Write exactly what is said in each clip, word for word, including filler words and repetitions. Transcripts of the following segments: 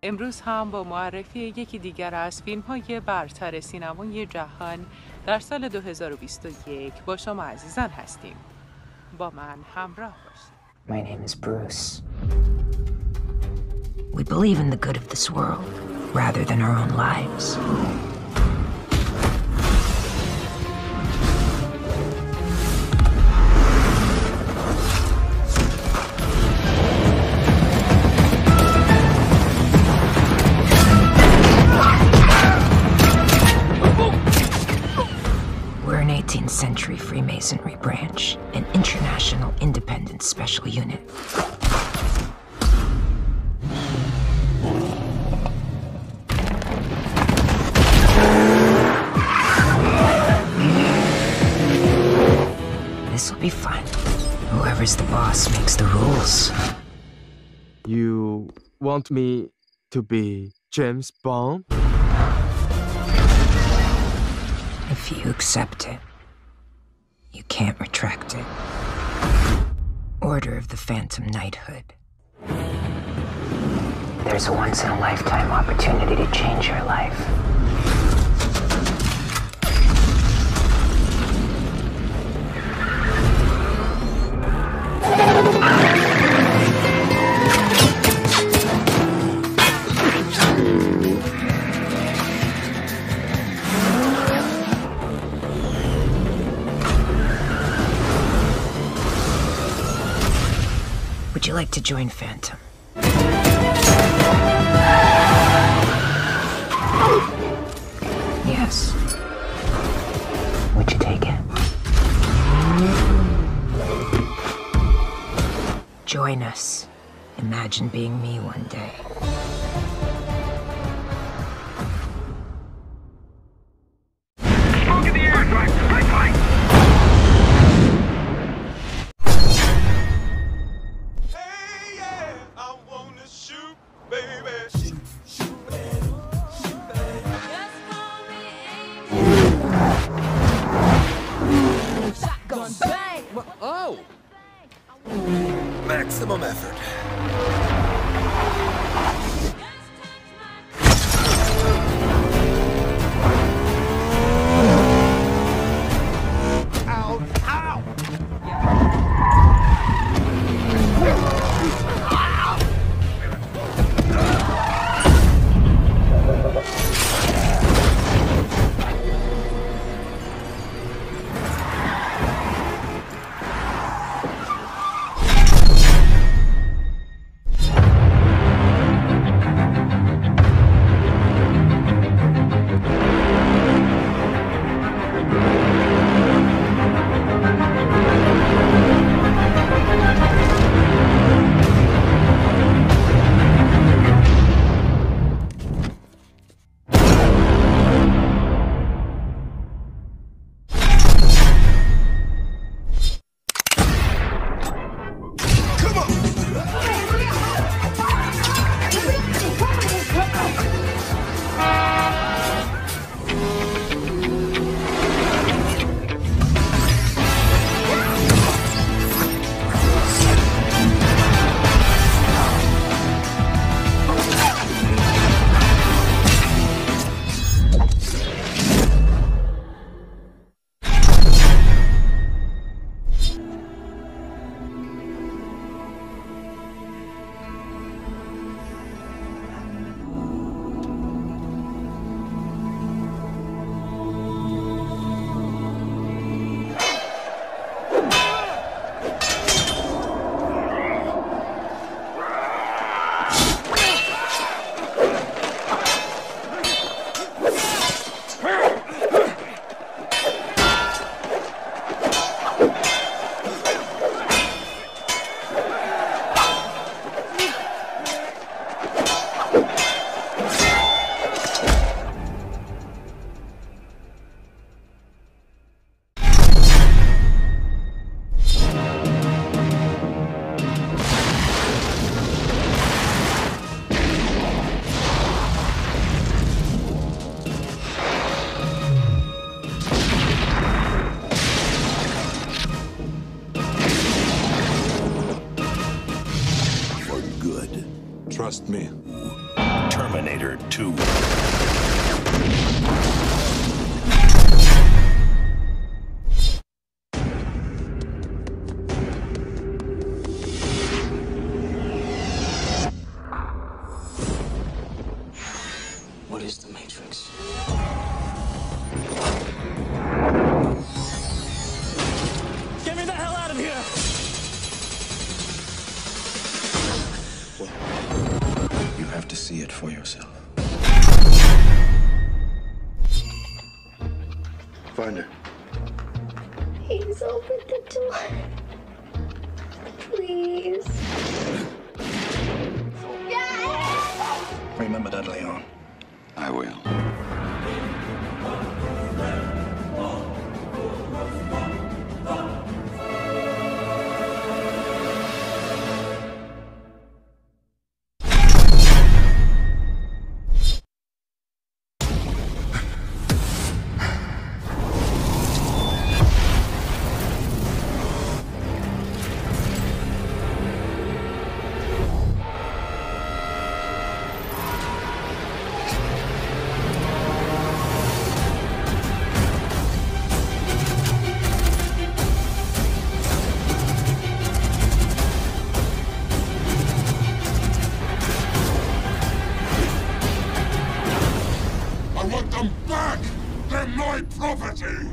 امروز هم با معرفی یکی دیگر از فیلم‌های برتر سینمای جهان در سال دو هزار و بیست و یک با شما عزیزان هستیم. با من همراه باشید. My name is Bruce. We believe in the good of this world rather than our own lives. We're an eighteenth century Freemasonry branch, an international independent special unit. This'll be fun. Whoever's the boss makes the rules. You want me to be James Bond? If you accept it, you can't retract it. Order of the Phantom Knighthood. There's a once-in-a-lifetime opportunity to change your life. Would you like to join Phantom? Yes. Would you take it? Join us. Imagine being me one day. Smoke in the air! Right, right, right! Oh! Maximum effort. Ow! Ow! Trust me. Terminator two. What is the Matrix? Get me the hell out of here! Well, you have to see it for yourself. Find her. Please open the door. Please. Remember that, Leon. I will. I want them back! They're my property!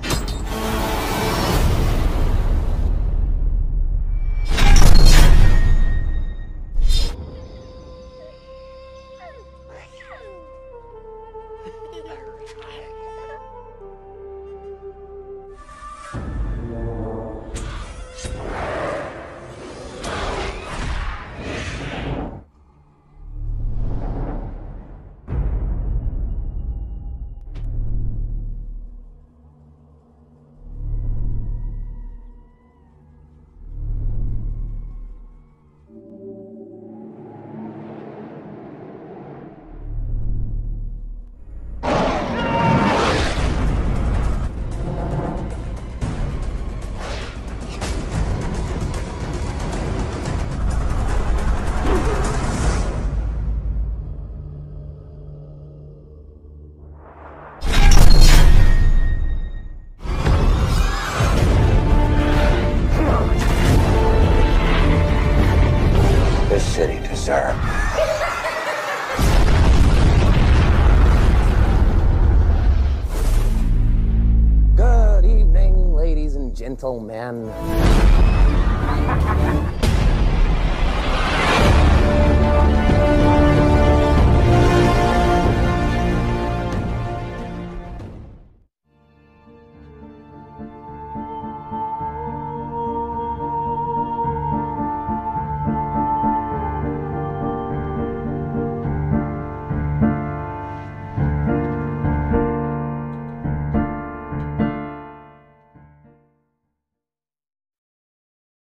This city deserves. Good evening, ladies and gentlemen.